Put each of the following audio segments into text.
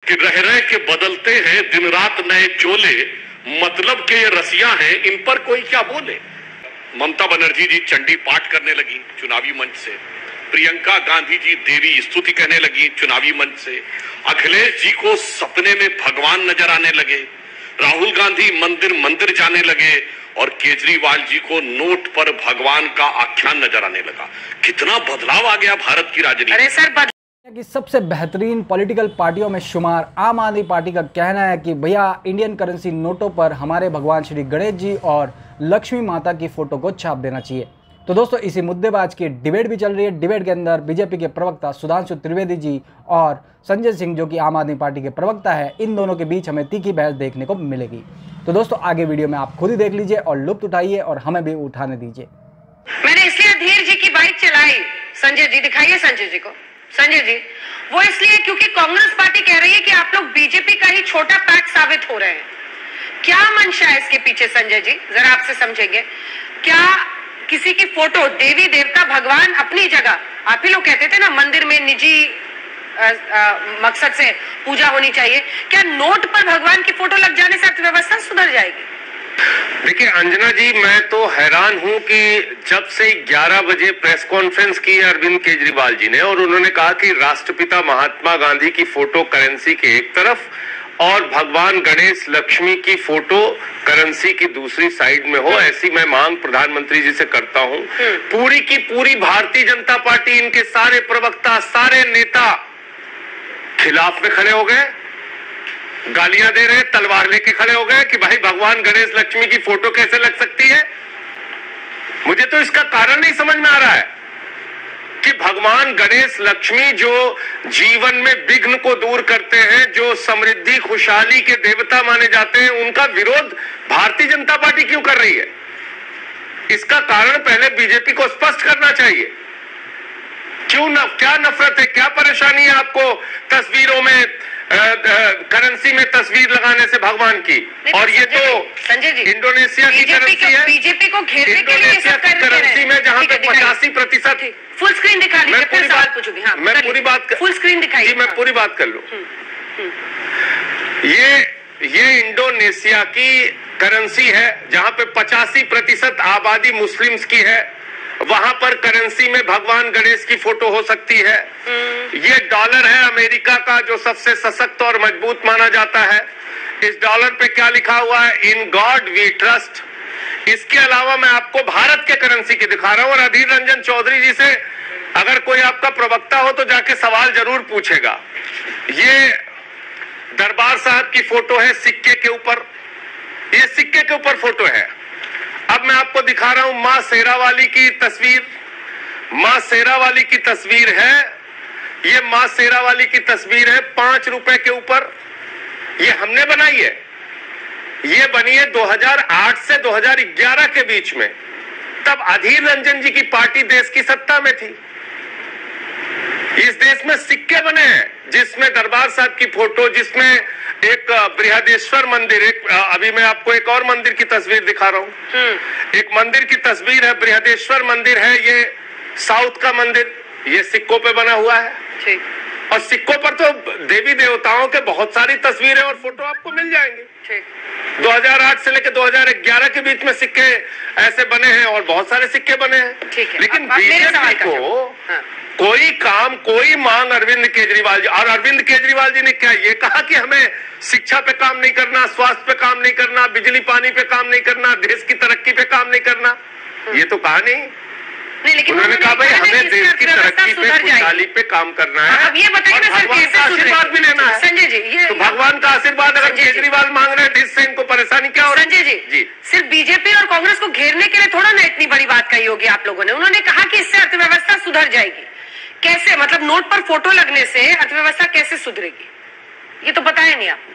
कि रह रह के बदलते हैं दिन रात नए चोले, मतलब के ये रसिया हैं, इन पर कोई क्या बोले। ममता बनर्जी जी चंडी पाठ करने लगी चुनावी मंच से, प्रियंका गांधी जी देवी स्तुति कहने लगी चुनावी मंच से, अखिलेश जी को सपने में भगवान नजर आने लगे, राहुल गांधी मंदिर मंदिर जाने लगे और केजरीवाल जी को नोट पर भगवान का आख्यान नजर आने लगा। कितना बदलाव आ गया भारत की राजनीति। अरे सर कि सबसे बेहतरीन पॉलिटिकल पार्टियों में शुमार आम आदमी पार्टी का कहना है कि भैया इंडियन करेंसी नोटों पर हमारे भगवान श्री गणेश जी और लक्ष्मी माता की फोटो को छाप देना चाहिए। तो दोस्तों इसी मुद्दे पर आज की डिबेट भी चल रही है। डिबेट के अंदर बीजेपी के प्रवक्ता सुधांशु त्रिवेदी जी और संजय सिंह जो कि आम आदमी पार्टी के प्रवक्ता है, इन दोनों के बीच हमें तीखी बहस देखने को मिलेगी। तो दोस्तों आगे वीडियो में आप खुद ही देख लीजिए और लुत्फ उठाइए और हमें भी उठाने दीजिए। मैंने इसलिए अधीर जी की बाइक चलाई। संजय जी दिखाइए संजय जी को। संजय जी वो इसलिए क्योंकि कांग्रेस पार्टी कह रही है कि आप लोग बीजेपी का ही छोटा पैक साबित हो रहे हैं। क्या मंशा है इसके पीछे संजय जी, जरा आपसे समझेंगे। क्या किसी की फोटो, देवी देवता भगवान अपनी जगह, आप ही लोग कहते थे ना मंदिर में निजी मकसद से पूजा होनी चाहिए, क्या नोट पर भगवान की फोटो लग जाने से अर्थव्यवस्था सुधर जाएगी? देखिए अंजना जी, मैं तो हैरान हूं कि जब से 11 बजे प्रेस कॉन्फ्रेंस की अरविंद केजरीवाल जी ने और उन्होंने कहा कि राष्ट्रपिता महात्मा गांधी की फोटो करेंसी के एक तरफ और भगवान गणेश लक्ष्मी की फोटो करेंसी की दूसरी साइड में हो, ऐसी मैं मांग प्रधानमंत्री जी से करता हूं। पूरी की पूरी भारतीय जनता पार्टी, इनके सारे प्रवक्ता, सारे नेता खिलाफ में खड़े हो गए, गालियां दे रहे, तलवार लेके खड़े हो गए कि भाई भगवान गणेश लक्ष्मी की फोटो कैसे लग सकती है। मुझे तो इसका कारण नहीं समझ में आ रहा है कि भगवान गणेश लक्ष्मी जो जीवन में विघ्न को दूर करते हैं, जो समृद्धि खुशहाली के देवता माने जाते हैं, उनका विरोध भारतीय जनता पार्टी क्यों कर रही है? इसका कारण पहले बीजेपी को स्पष्ट करना चाहिए। क्या नफरत है, क्या परेशानी है आपको तस्वीरों में, करेंसी में तस्वीर लगाने से भगवान की? और ये तो संजय जी इंडोनेशिया की करेंसी है, बीजेपी को घेरने के लिए इंडोनेशिया की करेंसी में जहां पे 85% फुल स्क्रीन दिखा लीजिए, फिर सवाल पूछूंगी। हाँ, मैं पूरी बात फुल स्क्रीन दिखाइए। जी मैं पूरी बात कर लूं। ये इंडोनेशिया की करेंसी है जहां पे 85% आबादी मुस्लिम्स की है, वहां पर करेंसी में भगवान गणेश की फोटो हो सकती है। ये डॉलर है अमेरिका का जो सबसे सशक्त और मजबूत माना जाता है। इस डॉलर पे क्या लिखा हुआ है? In God we trust. इसके अलावा मैं आपको भारत के करेंसी की दिखा रहा हूं और अधीर रंजन चौधरी जी से अगर कोई आपका प्रवक्ता हो तो जाके सवाल जरूर पूछेगा। ये दरबार साहब की फोटो है सिक्के के ऊपर, ये सिक्के के ऊपर फोटो है। अब मैं आपको दिखा रहा हूं मां शेरावाली की तस्वीर। मां शेरावाली की तस्वीर है, ये मां शेरावाली की तस्वीर है 5 रुपए के ऊपर। ये हमने बनाई है, ये बनी है 2008 से 2011 के बीच में, तब अधीर रंजन जी की पार्टी देश की सत्ता में थी। इस देश में सिक्के बने हैं जिसमें दरबार साहब की फोटो, जिसमें एक बृहदेश्वर मंदिर, अभी मैं आपको एक और मंदिर की तस्वीर दिखा रहा हूं। एक मंदिर की तस्वीर है, बृहदेश्वर मंदिर है, ये साउथ का मंदिर, ये सिक्कों पे बना हुआ है। और सिक्कों पर तो देवी देवताओं के बहुत सारी तस्वीरें और फोटो आपको मिल जाएंगे। 2008 से लेकर 2011 के बीच में सिक्के ऐसे बने हैं और बहुत सारे सिक्के बने हैं। लेकिन बीजेपी को कोई काम, कोई मांग अरविंद केजरीवाल जी, और अरविंद केजरीवाल जी ने क्या ये कहा कि हमें शिक्षा पे काम नहीं करना, स्वास्थ्य पे काम नहीं करना, बिजली पानी पे काम नहीं करना, देश की तरक्की पे काम नहीं करना? ये तो कहा नहीं। लेकिन उन्होंने कहा भाई हमें देश की तरक्की पे, खुशहाली पे काम करना है। अब ये बताइए ना सर, भगवान का आशीर्वाद भी लेना है। संजय जी ये तो भगवान का आशीर्वाद अगर केजरीवाल मांग रहे हैं, इससे इनको परेशानी क्या हो रही है? संजय जी सिर्फ बीजेपी और कांग्रेस को घेरने के लिए थोड़ा ना इतनी बड़ी बात कही होगी आप लोगों ने। उन्होंने कहा कि इससे अर्थव्यवस्था सुधर जाएगी। कैसे, मतलब नोट पर फोटो लगने से अर्थव्यवस्था कैसे सुधरेगी? ये तो बताया नहीं आपने।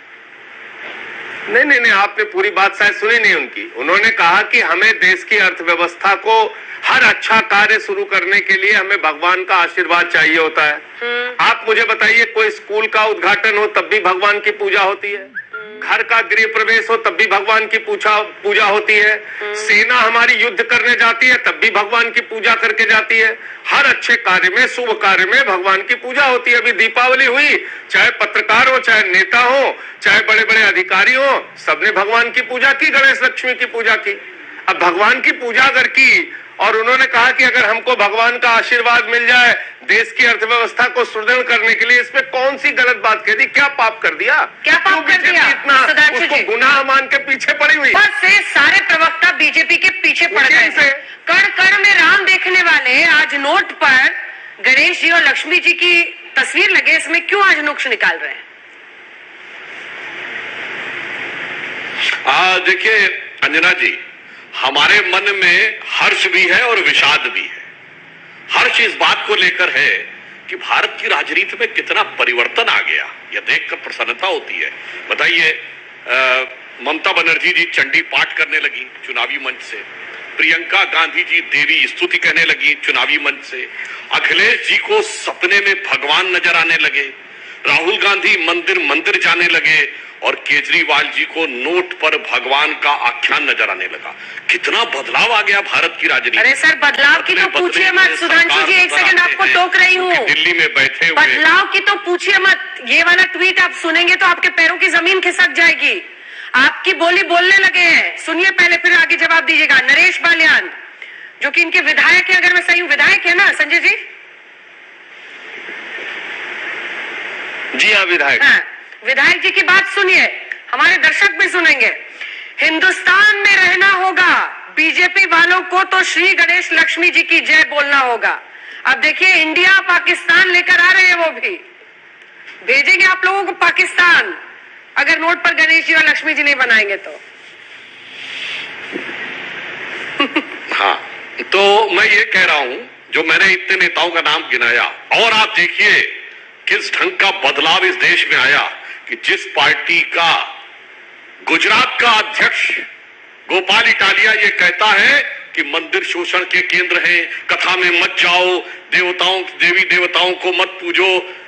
नहीं, आपने पूरी बात शायद सुनी नहीं उनकी। उन्होंने कहा कि हमें देश की अर्थव्यवस्था को, हर अच्छा कार्य शुरू करने के लिए हमें भगवान का आशीर्वाद चाहिए होता है। आप मुझे बताइए, कोई स्कूल का उद्घाटन हो तब भी भगवान की पूजा होती है। घर का गृह प्रवेश हो तब भी भगवान की पूजा होती है, सेना हमारी युद्ध करने जाती है तब भी भगवान की पूजा करके जाती है। हर अच्छे कार्य में, शुभ कार्य में भगवान की पूजा होती है। अभी दीपावली हुई, चाहे पत्रकार हो, चाहे नेता हो, चाहे बड़े बड़े अधिकारी हो, सबने भगवान की पूजा की, गणेश लक्ष्मी की पूजा की। अब भगवान की पूजा अगर की और उन्होंने कहा कि अगर हमको भगवान का आशीर्वाद मिल जाए देश की अर्थव्यवस्था को सुदृढ़ करने के लिए, इसमें कौन सी गलत बात कह दी? क्या पाप कर दिया? क्या पाप कर दिया? इतना उसको गुनाह मान के पीछे पड़ी हुई। बस से सारे प्रवक्ता बीजेपी के पीछे पड़ गए। कण कण में राम देखने वाले आज नोट पर गणेश जी और लक्ष्मी जी की तस्वीर लगे, इसमें क्यों आज नुक्स निकाल रहे हैं? देखिए अंजना जी, हमारे मन में हर्ष भी है और विषाद भी है। हर्ष इस बात को लेकर है कि भारत की राजनीति में कितना परिवर्तन आ गया, यह देखकर प्रसन्नता होती है। बताइए, ममता बनर्जी जी चंडी पाठ करने लगी चुनावी मंच से, प्रियंका गांधी जी देवी स्तुति कहने लगी चुनावी मंच से, अखिलेश जी को सपने में भगवान नजर आने लगे, राहुल गांधी मंदिर मंदिर जाने लगे और केजरीवाल जी को नोट पर भगवान का आख्यान नजर आने लगा। कितना बदलाव आ गया भारत की राजनीति। अरे सर, बदलाव की तो पूछिए मत सुधांशु जी, एक सेकंड आपको टोक रही हूँ। दिल्ली में बैठे हुए बदलाव की तो पूछिए मत। ये वाला ट्वीट आप सुनेंगे तो आपके पैरों की जमीन खिसक जाएगी। आपकी बोली बोलने लगे हैं, सुनिए पहले, फिर आगे जवाब दीजिएगा। नरेश बालियान जो कि इनके विधायक है, अगर मैं सही हूँ, विधायक है ना संजय जी? जी हाँ, विधायक। हाँ, विधायक जी की बात सुनिए, हमारे दर्शक भी सुनेंगे। हिंदुस्तान में रहना होगा, बीजेपी वालों को तो श्री गणेश लक्ष्मी जी की जय बोलना होगा। अब देखिए, इंडिया पाकिस्तान लेकर आ रहे हैं, वो भी भेजेंगे आप लोगों को पाकिस्तान अगर नोट पर गणेश जी और लक्ष्मी जी नहीं बनाएंगे तो। हाँ, तो मैं ये कह रहा हूं, जो मैंने इतने नेताओं का नाम गिनाया, और आप देखिए किस ढंग का बदलाव इस देश में आया कि जिस पार्टी का गुजरात का अध्यक्ष गोपाल इटालिया ये कहता है कि मंदिर शोषण के केंद्र हैं, कथा में मत जाओ, देवी देवताओं को मत पूजो,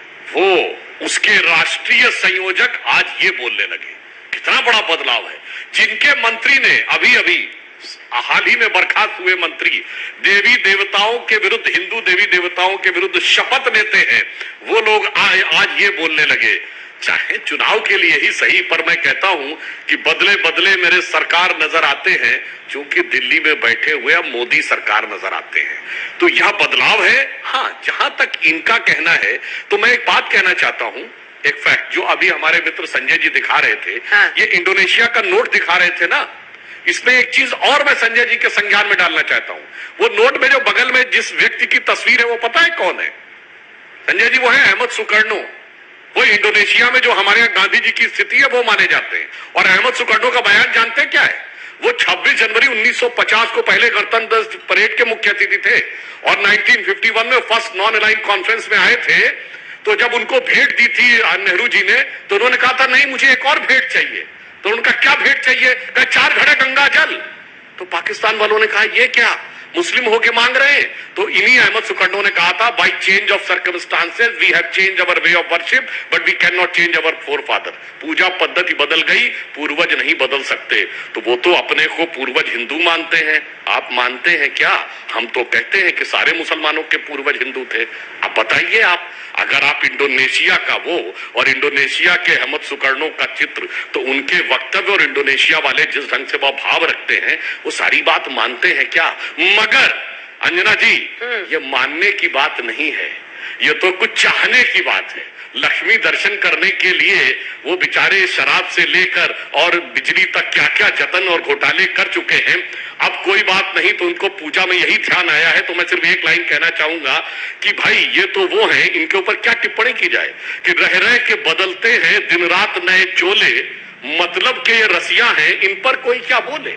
वो उसके राष्ट्रीय संयोजक आज ये बोलने लगे। कितना बड़ा बदलाव है। जिनके मंत्री ने अभी हाल ही में बर्खास्त हुए मंत्री देवी देवताओं के विरुद्ध, हिंदू देवी देवताओं के विरुद्ध शपथ लेते हैं, वो लोग आज ये बोलने लगे। चाहे चुनाव के लिए ही सही, पर मैं कहता हूं कि बदले बदले मेरे सरकार नजर आते हैं, क्योंकि दिल्ली में बैठे हुए अब मोदी सरकार नजर आते हैं। तो यह बदलाव है। हाँ, जहां तक इनका कहना है, तो मैं एक बात कहना चाहता हूं, एक फैक्ट जो अभी हमारे मित्र संजय जी दिखा रहे थे। हाँ। ये इंडोनेशिया का नोट दिखा रहे थे ना, इसमें एक चीज और मैं संजय जी के संज्ञान में डालना चाहता हूं। वो नोट में जो बगल में जिस व्यक्ति की तस्वीर है, वो पता है कौन है संजय जी? वो है अहमद सुकर्णो। वो इंडोनेशिया में जो हमारे यहाँ गांधी जी की स्थिति है वो माने जाते हैं। और अहमद सुकर्णो का बयान जानते हैं क्या है? वो 26 जनवरी 1950 को पहले गणतंत्र परेड के मुख्य अतिथि थे और 1951 में फर्स्ट नॉन अलाइन कॉन्फ्रेंस में आए थे। तो जब उनको भेंट दी थी नेहरू जी ने, तो उन्होंने कहा था नहीं, मुझे एक और भेंट चाहिए। तो उनका क्या भेंट चाहिए? कहा 4 घड़े गंगा जल। तो पाकिस्तान वालों ने कहा ये क्या, मुस्लिम होके मांग रहे हैं? तो इन्हीं अहमद सुकर्णो ने कहा था, by change of circumstances we have change our way of worship but we can not change our forefather. पूजा पद्धति बदल गई, पूर्वज नहीं बदल सकते। तो वो तो अपने को पूर्वज हिंदू मानते हैं, आप मानते हैं क्या? हम तो कहते हैं कि सारे मुसलमानों के पूर्वज हिंदू थे। अब बताइए आप, अगर आप इंडोनेशिया का वो और इंडोनेशिया के अहमद सुकर्णो का चित्र, तो उनके वक्तव्य और इंडोनेशिया वाले जिस ढंग से वो भाव रखते हैं, वो सारी बात मानते हैं क्या? मगर अंजना जी, ये मानने की बात नहीं है, ये तो कुछ चाहने की बात है। लक्ष्मी दर्शन करने के लिए वो बेचारे शराब से लेकर और बिजली तक क्या क्या जतन और घोटाले कर चुके हैं। अब कोई बात नहीं, तो उनको पूजा में यही ध्यान आया है। तो मैं सिर्फ एक लाइन कहना चाहूंगा कि भाई ये तो वो हैं, इनके ऊपर क्या टिप्पणी की जाए कि रह रहे के बदलते हैं दिन रात नए चोले, मतलब के ये रसिया हैं, इन पर कोई क्या बोले।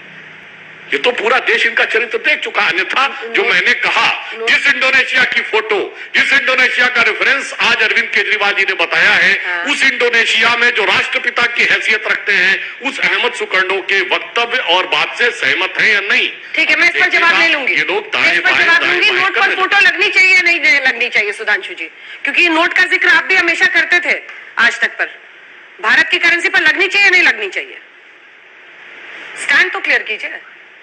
ये तो पूरा देश इनका चरित्र देख चुका। अन्यथा जो मैंने कहा, जिस इंडोनेशिया की फोटो, जिस इंडोनेशिया का रेफरेंस आज अरविंद केजरीवाल जी ने बताया है, उस इंडोनेशिया में जो राष्ट्रपिता की हैसियत रखते हैं, उस अहमद सुकर्णो के वक्तव्य और बात से सहमत हैं या नहीं? ठीक है, मैं इस पर जवाब ले लूंगी। ये लोग दाएं बाएं नोट पर फोटो लगनी चाहिए नहीं लगनी चाहिए सुधांशु जी, क्योंकि नोट का जिक्र आप भी हमेशा करते थे आज तक पर। भारत की करेंसी पर लगनी चाहिए नहीं लगनी चाहिए? स्टैंड तो क्लियर कीजिए।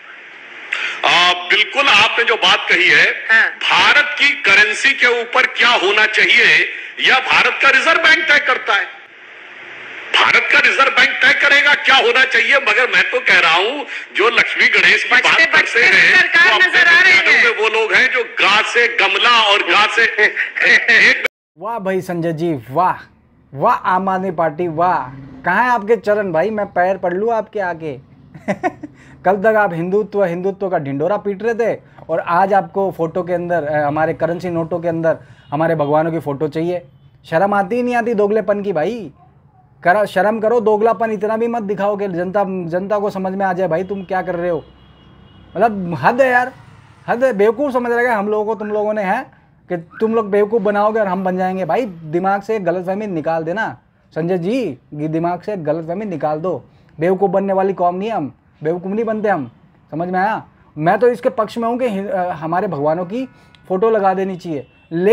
बिल्कुल आपने जो बात कही है, हाँ। भारत की करेंसी के ऊपर क्या होना चाहिए यह भारत का रिजर्व बैंक तय करता है। भारत का रिजर्व बैंक तय करेगा क्या होना चाहिए, मगर मैं तो कह रहा हूं जो लक्ष्मी गणेश की बात करते हैं सरकार नजर आ रही है। वो लोग हैं जो गा से गमला और गा से वाह भाई संजय जी, वाह वाह आम आदमी पार्टी, वाह। कहाँ है आपके चरण भाई, मैं पैर पढ़ लूँ आपके आगे। कल तक आप हिंदुत्व हिंदुत्व का ढिंडोरा पीट रहे थे और आज आपको फोटो के अंदर हमारे करेंसी नोटों के अंदर हमारे भगवानों की फोटो चाहिए। शर्म आती ही नहीं आती दोगलेपन की भाई? शर्म करो, दोगलापन इतना भी मत दिखाओ कि जनता को समझ में आ जाए भाई तुम क्या कर रहे हो। मतलब हद है यार, हद है। बेवकूफ़ समझ रहे हम लोगों को तुम लोगों ने, है कि तुम लोग बेवकूफ़ बनाओगे और हम बन जाएंगे। भाई दिमाग से गलतफहमी निकाल देना संजय जी, दिमाग से गलतफहमी निकाल दो। बेवकूफ़ बनने वाली कौम नहीं है हम, बेवकूफ़ नहीं बनते हम, समझ में आया? मैं तो इसके पक्ष में हूँ कि हमारे भगवानों की फ़ोटो लगा देनी चाहिए,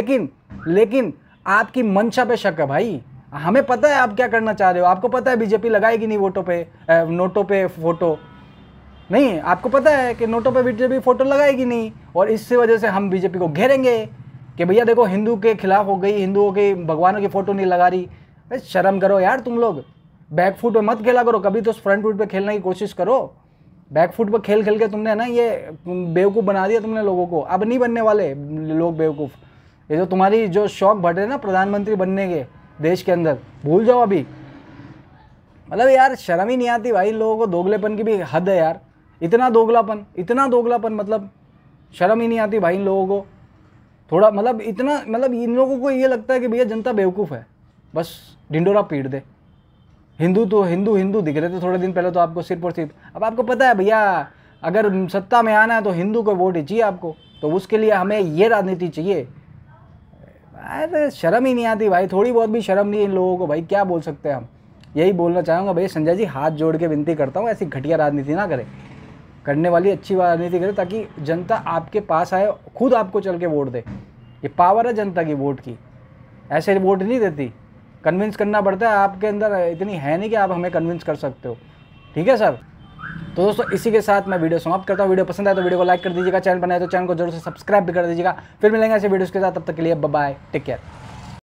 लेकिन आपकी मंशा पे शक है भाई। हमें पता है आप क्या करना चाह रहे हो, आपको पता है बीजेपी लगाएगी नहीं वोटों पे नोटों पे फ़ोटो, नहीं आपको पता है कि नोटों पे बीजेपी फ़ोटो लगाएगी नहीं, और इससे वजह से हम बीजेपी को घेरेंगे कि भैया देखो हिंदू के खिलाफ हो गई, हिंदुओं के भगवानों की फ़ोटो नहीं लगा रही। शर्म करो यार तुम लोग, बैक फुट पे मत खेला करो, कभी तो फ्रंट फुट पे खेलने की कोशिश करो। बैक फुट पे खेल के तुमने ना ये बेवकूफ़ बना दिया तुमने लोगों को। अब नहीं बनने वाले लोग बेवकूफ़। ये जो तुम्हारी जो शौक बढ़ रहे ना प्रधानमंत्री बनने के देश के अंदर, भूल जाओ अभी। मतलब यार शर्म ही नहीं आती भाई, लोगों को दोगलेपन की भी हद है यार। इतना दोगलापन, मतलब शर्म ही नहीं आती भाई इन लोगों को थोड़ा। मतलब इतना, मतलब इन लोगों को ये लगता है कि भैया जनता बेवकूफ़ है, बस ढिंडोरा पीट दे। हिंदू तो हिंदू दिख रहे थे थोड़े दिन पहले तो आपको सिर्फ और सिर्फ। अब आपको पता है भैया अगर सत्ता में आना है तो हिंदू को वोट ही चाहिए आपको, तो उसके लिए हमें ये राजनीति चाहिए। अरे शर्म ही नहीं आती भाई, थोड़ी बहुत भी शर्म नहीं इन लोगों को भाई। क्या बोल सकते हैं हम? यही बोलना चाहूँगा भाई संजय जी, हाथ जोड़ के विनती करता हूँ ऐसी घटिया राजनीति ना करें, करने वाली अच्छी राजनीति करें ताकि जनता आपके पास आए, खुद आपको चल के वोट दे। ये पावर है जनता की वोट की, ऐसे वोट नहीं देती, कन्विंस करना पड़ता है। आपके अंदर इतनी है नहीं कि आप हमें कन्विंस कर सकते हो, ठीक है सर? तो दोस्तों इसी के साथ मैं वीडियो समाप्त करता हूँ। वीडियो पसंद आए तो वीडियो को लाइक कर दीजिएगा, चैनल बनाए तो चैनल को जरूर से सब्सक्राइब भी कर दीजिएगा। फिर मिलेंगे ऐसे वीडियोस के साथ, तब तक के लिए बाय बाय, टेक केयर।